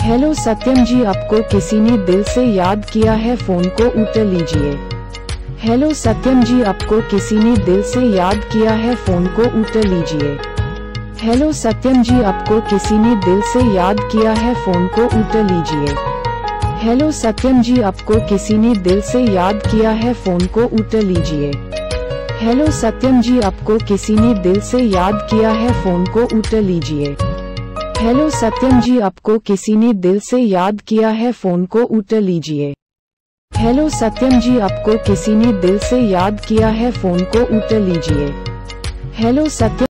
Hello सत्यम जी, आपको किसी ने दिल से याद किया है, फोन को उठा लीजिए। हेलो सत्यम जी, आपको किसी ने दिल से याद किया है, फोन को उठा लीजिए। हेलो सत्यम जी, आपको किसी ने दिल से याद किया है, फोन को उठा लीजिए। हेलो सत्यम जी, आपको किसी ने दिल से याद किया है, फोन को उठा लीजिए। हेलो सत्यम जी, आपको किसी ने दिल से याद किया है, फोन को उठा लीजिए। हेलो सत्यम जी, आपको किसी ने दिल से याद किया है, फोन को उठा लीजिए। हेलो सत्यम जी, आपको किसी ने दिल से याद किया है, फोन को उठा लीजिए। हेलो सत्यम